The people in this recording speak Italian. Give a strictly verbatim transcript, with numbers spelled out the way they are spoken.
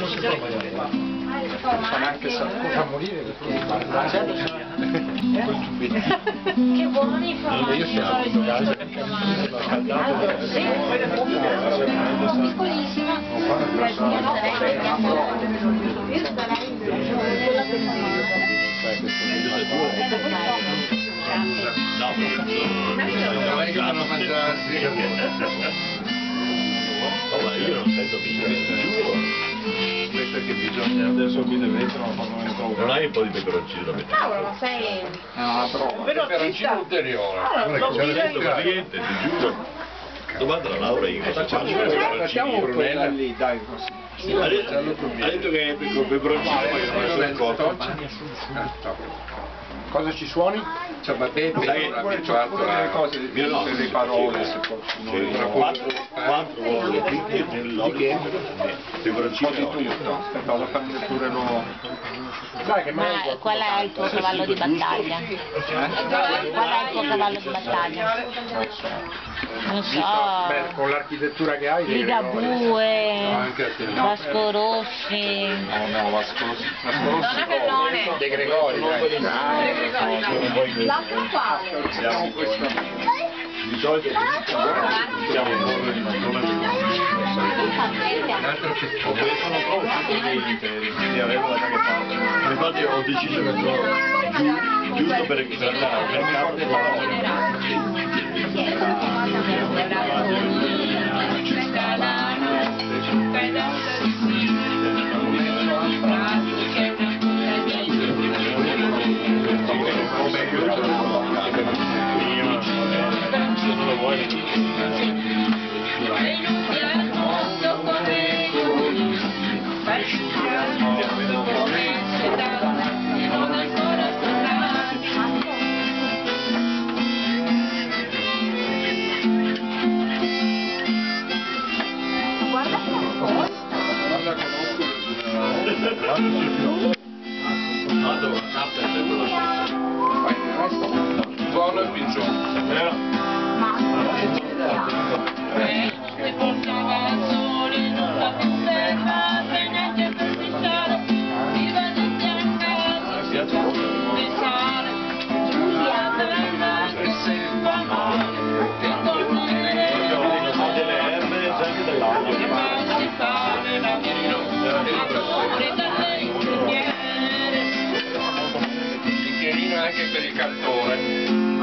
sa neanche sa cosa morire perché che buoni formaggi. io sono in casa piccolissima. No, non è che vanno a mangiarsi. no, ma io non sento bisogno, giuro. Aspetta che bisogna adesso mi deve essere una cosa non trovo. Non hai un po' di peperoncino da mettere? Cavolo, ma sei... È una prova, peperoncino ulteriore. Non c'è detto per niente, ti giuro. Domanda la Laura in cosa c'è? Facciamo Brunella lì, dai così. Ha detto, ha detto che con peperoncino poi non è solo corto. Cosa ci suoni? C'è Battete, Sai, non ha abituato a cose, le parole, se quattro, quattro uova fritte nell'olio, peperoncino e olio. Aspetta, lo fanno pure lo... Dai, che Ma qual è il tuo cavallo di battaglia? Qual è il tuo cavallo di battaglia? Non so. Beh, con l'architettura che hai... Ligabue, Vasco Rossi. No, no, Vasco Rossi. Vasco Rossi. Pellone. De Gregori, dai. L'altro quale? Di solito siamo un po' di mattone ho preso una prova interi, quindi avevo da che parte. Infatti ho deciso che sono giusto per andare al mercato e buono il pigione. Bicchierino anche per il cartone. No.